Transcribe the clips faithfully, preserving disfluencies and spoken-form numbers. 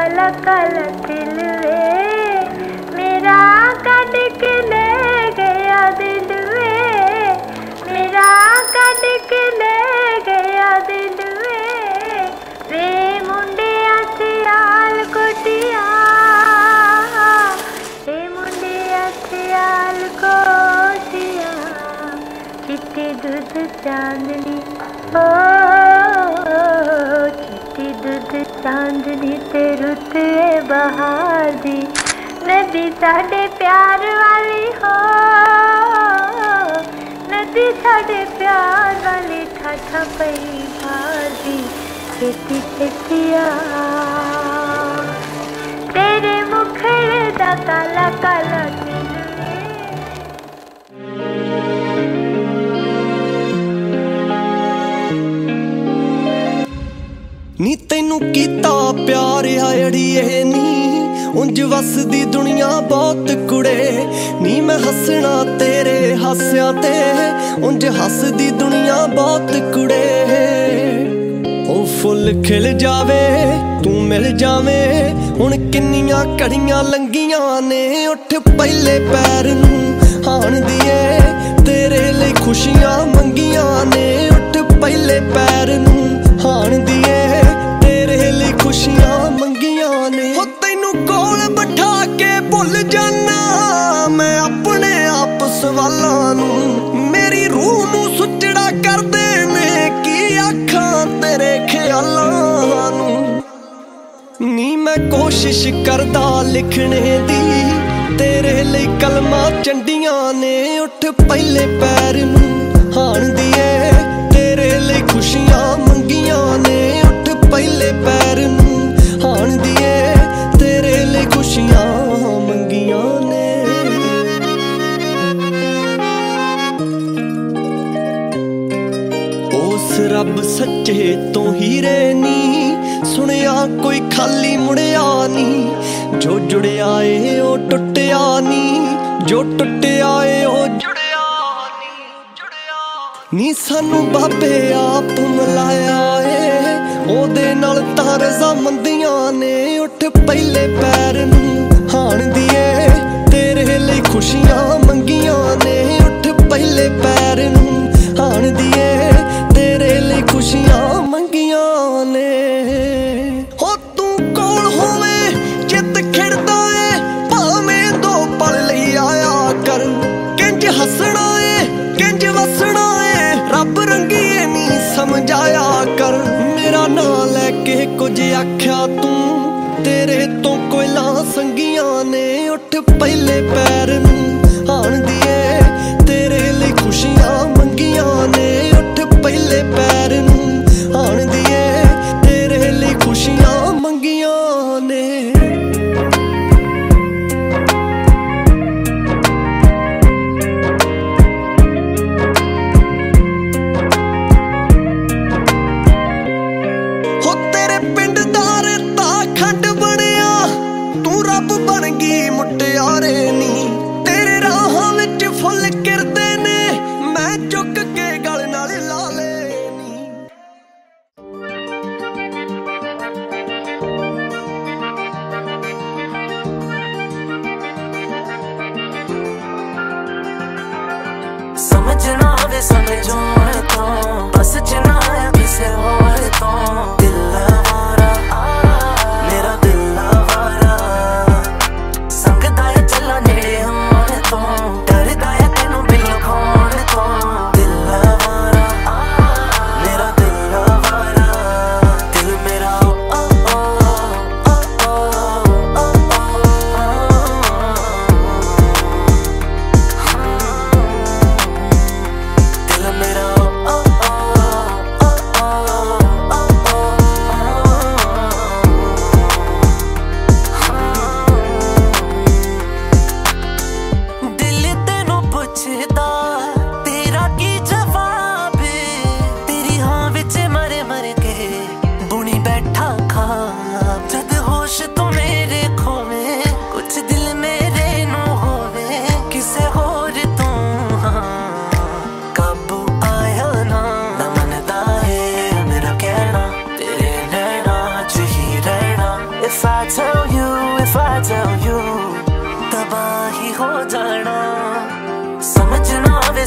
काला काला दिल वे मेरा कट के ले गया दिल वे मेरा कट के ले गया दिल वे वे मुंडिया सियाल कोटिया वे मुंडिया सियाल कोटिया चिट्टी दूध चांदनी ओ चिट्टी दूध चांदनी ते रुत बहार दी नदी साडे प्यार वाली हो नदी साडे प्यार वाली ठाठा पई भार दी छेती छेतिया तेरे मुखड़े दा काला काला दिल नी तैनू कीता प्यार अड़िए नी उंज वसदी दुनिया बहुत कुड़े नी मैं हसना तेरे हास्या ते उंज हसदी दुनिया बहुत कुड़े ओ फुल खिल जावे तू मिल जावे हुण किन्नियां घड़ियां लंघियां ने उठ पहले पैर नूं हाण दिए तेरे लई खुशियां मंगियां ने उठ पहले पैर नूं हाण दिए तेरे लई खुशियां मंगियां ने हो तैनू कोल बिठा के भुल जाना मैं अपने आप सवालां नूं मेरी रूह नूं सुचड़ा कर देने की आखां तेरे ख्यालां नूं नी मैं कोशिश करदा लिखने दी तेरे लई कलमां चंडियां ने उठ पहले पैर नूं हाण दिए तेरे लई खुशियां मंगियां ने उठ पहले पैर नूं हाण दिए तेरे लई खुशियां मंगियां ने उस रब सच्चे तो हीरे नी सुनिया कोई खाली मुड़िया नी जो जुड़िया ए ओ टुटिया नी जो टुटिया ए ओ जुड़िया नी जुड़िया नी सानू बाबे आप मिलाया ए ओदे नाल तां रज़ामंदियां ने उठ पहले पैर नूं हाण दिए तेरे लई खुशियां मंगियां ने उठ पहले पैर नूं हाण दिए तेरे लई खुशियां मंगियां ने हो तू कोल होवे चित खिड़दा ए भावें दो पल लई आया कर किंज हसना ए किंज वसना ए रब रंगीए नी समझाया कर मेरा नां लैके कुछ आख्या तू तेरे तो कोयला संगियां ने उठ पहले पैर नूं हाण दिए तेरे लई खुशियां मंगियां ने उठ पहले पैर नूं हाण दिए तेरे लई खुशियां मंगियां ने हो तेरे पिंड दार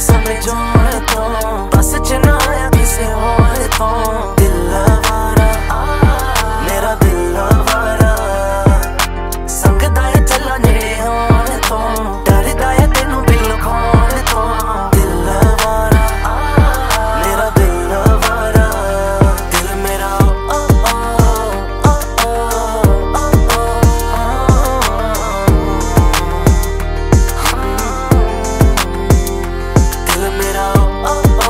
समझो तो बस च ना आया किसे होर तो दिल आवारा मेरा दिल आवारा संगदा है चला नेड़े होण तो डरदा है तेनू बिल खोण तो दिल आवारा मेरा दिल आवारा दिल मेरा ओ ओ ओ ओ ओ दिल मेरा ओ ओ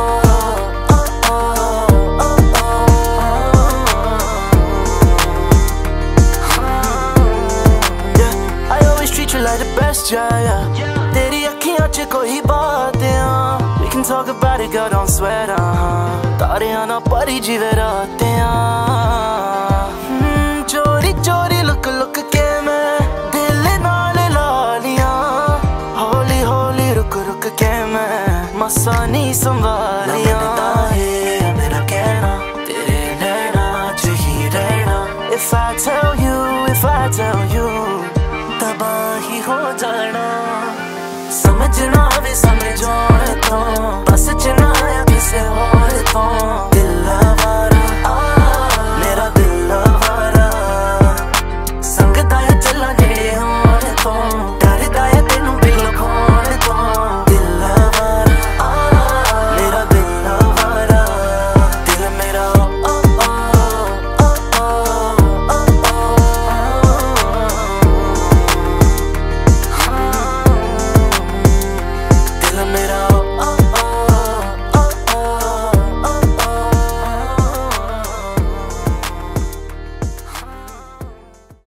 like the best, yeah, yeah. तेरी अखियां च कोई बात है We can talk about it, girl, don't sweat, uh तारियां ना परी जिवे रातें चोरी चोरी लुक लुक के मैं दिल नाल ला लिया हौली हौली रुक रुक के मैं मसा नहीं संभालिया मेरा कहना तेरे नैना च ही रहना If I tell you, if I tell you तबाही हो जाना समझना वे समझो तो